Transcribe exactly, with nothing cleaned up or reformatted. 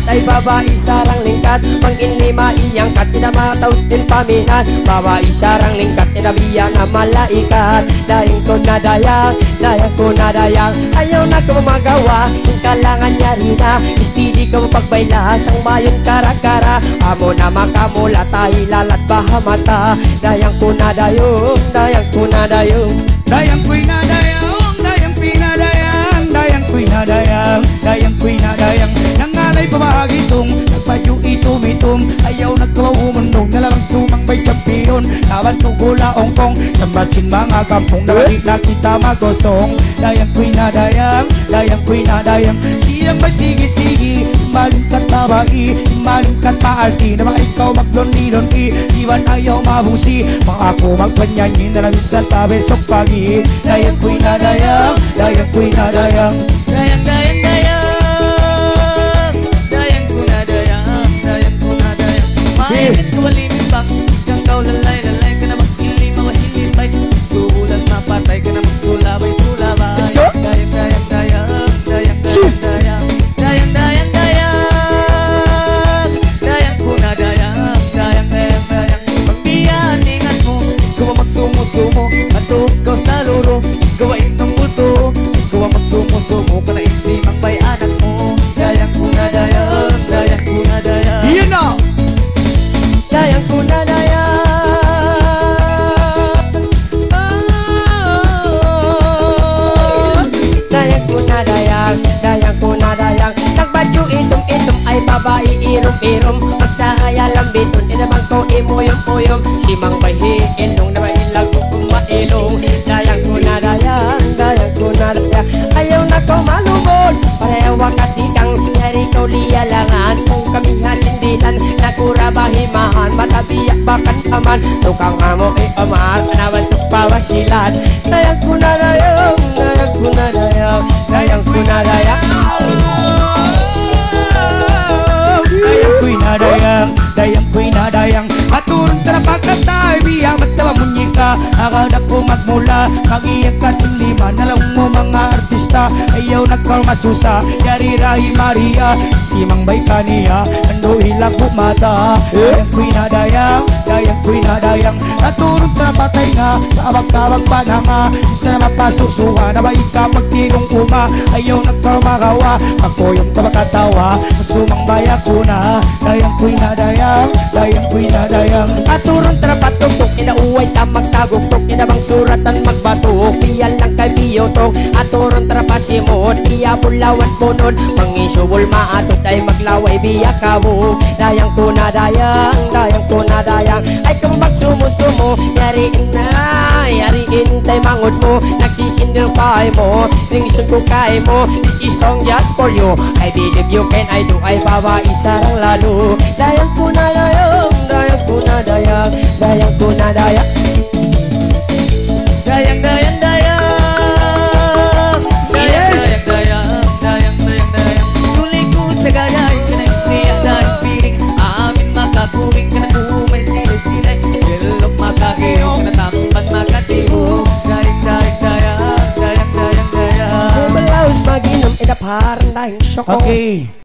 ay babae sarang lingkat. Panginlima iyang kat, pinamataw din paminan. Babae sarang lingkat, tinabiyan na malaikat. Dayang ko na dayang, dayang ko na dayang. Ayaw na ko magawa, kung kalangan niya rin na. Istidi ko pagbayla, sang mayon kara-kara. Amo na makamula, tayo lalat bahamata. Dayang ko na dayong, dayang ko na dayong. Dayang ko'y na dayang, dayang pinadayang. Dayang ko'y na dayang, dayang ko'y na dayang. Nangalay pamahagi itong nagpadyo itum-itum. Ayaw nagkawumundong, nalang sumang may champion. Nabantong gula ongkong, sambatsin mga kampong. Nakalik na kita magosong. Dayang ko'y na dayang, dayang ko'y na dayang. Siyang may sige-sige, malingkat babae, malingkat maalti. Na mga ikaw maglon-lilon-i, iwan ayaw mabusi. Mga ako magpanyanyin, na lang sa tabi sok pagi. Dayang ko'y na dayang, dayang ko'y na dayang. Dayang, dayang, dayang. Dayang ko na dayang, dayang ko na dayang. Maingit ko walimimbak, kang kau lalay-lalay ka na maghiling, mawahilipay. Suulan mapatay ka na magsulabay-sulabay. Let's go! Dayang, dayang, dayang, dayang, dayang, dayang. Dayang, dayang, dayang. Dayang ko na dayang, dayang, dayang, dayang. Pagbiyaningan mo, gawa magsumo-sumo, matuog ka sa luro, gawain ng buto. Gawa magsumo-sumo ka na isim ang may anak mo. Dayang ko na dayang, dayang ko na dayang. Yun na! Dayang ko na dayang. Dayang ko na dayang, dayang ko na dayang. Nagbadyo itom-itom ay babae irom-irom. Magsahaya lambiton, inabang ko imuyom-uyom. Simang bahiin nung nabailag ko kung mailong. Dayang ko na dayang, dayang ko na dayang. Ayaw na ko malubod, parewa katikang. Yari ko liyalangan, kung kami hasindilan. Nakura bahimahan, matabiyak bakan aman. Tukang amo ay amal, anawan tuk pawasilan. Dayang ko na dayang, dayang ko na dayang. Dayang ko na dayang. Dayang ko'y na dayang, dayang ko'y na dayang. Aturong tarapagkatay, biyang matawa munyika. Akala ko magmula, mag-iyak ka lima. Nalaw mo mga artista, ayaw nagkamasusa. Yari Rahi Maria, simang bay kaniya. Ando hilang bumata. Dayang ko'y na dayang, dayang ko'y na dayang. Aturong tarapatay nga, kaabag-kabag pa na nga. Isa na mapasusuha, na ba ika magtinong uma. Ayaw nagkamagawa, ako yung tabakatawa. Masumang baya ko na, dayang ko'y na dayang, dayang ko'y na dayang. Aturong trapatugtok, inauway tamag tagugtok. Inabang suratan magbatok, piyal lang kay biyotok. Aturong trapasimot, iya bulawan punod. Mangisubol maatot ay maglaway biya kabo. Dayang ko na dayang, dayang ko na dayang. Ay kambag sumusumo, yariin na, yariin tay mangod mo. Nagsisindir pahay mo, ningsun ko kay mo. This is song just for you, I believe you can, I do. Ay babae sarang lalo. Dayang ko na dayang, dayang ko na dayang. Dayang ko na dayang. Dayang, dayang, dayang. Dayang, dayang, dayang. Dayang, dayang, dayang. Tuloy ko sa gaday, kanay dayang piling. Amin makakuring ka na umay silay-silay. Bilok makakiyong ka na tambang makatibo. Dayang, dayang, dayang. Dayang, dayang, dayang. Balaos mag-inom, inaparan dahing syoko. Okay.